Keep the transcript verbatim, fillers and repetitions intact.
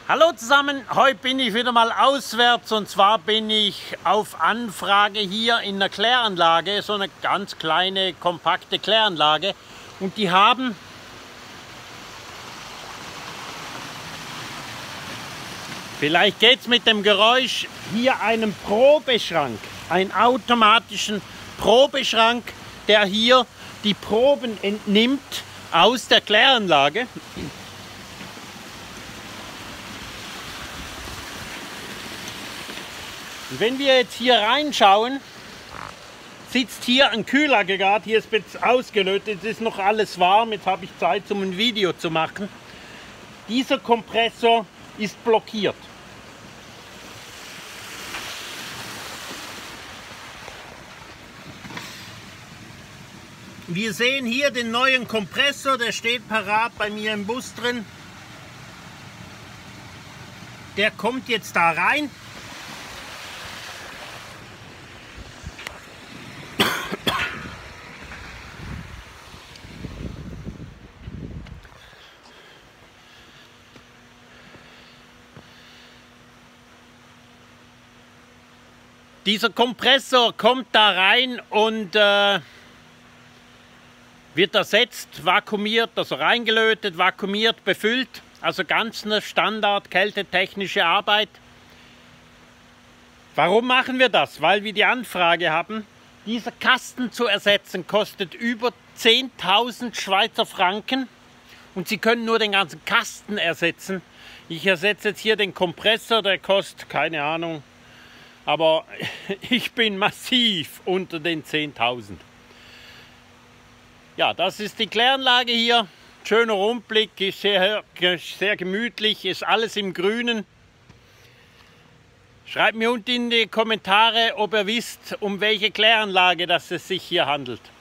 Hallo zusammen, heute bin ich wieder mal auswärts und zwar bin ich auf Anfrage hier in einer Kläranlage, so eine ganz kleine, kompakte Kläranlage, und die haben vielleicht geht es mit dem Geräusch hier einen Probeschrank, einen automatischen Probeschrank, der hier die Proben entnimmt aus der Kläranlage. Und wenn wir jetzt hier reinschauen, sitzt hier ein Kühlaggregat, hier ist jetzt ausgelötet, es ist noch alles warm, jetzt habe ich Zeit, um ein Video zu machen. Dieser Kompressor ist blockiert. Wir sehen hier den neuen Kompressor, der steht parat bei mir im Bus drin. Der kommt jetzt da rein. Dieser Kompressor kommt da rein und äh, wird ersetzt, vakuumiert, also reingelötet, vakuumiert, befüllt. Also ganz eine Standard kältetechnische Arbeit. Warum machen wir das? Weil wir die Anfrage haben, dieser Kasten zu ersetzen kostet über zehntausend Schweizer Franken und Sie können nur den ganzen Kasten ersetzen. Ich ersetze jetzt hier den Kompressor, der kostet, keine Ahnung, aber ich bin massiv unter den zehntausend. Ja, das ist die Kläranlage hier. Schöner Rundblick, ist sehr, sehr gemütlich, ist alles im Grünen. Schreibt mir unten in die Kommentare, ob ihr wisst, um welche Kläranlage das es sich hier handelt.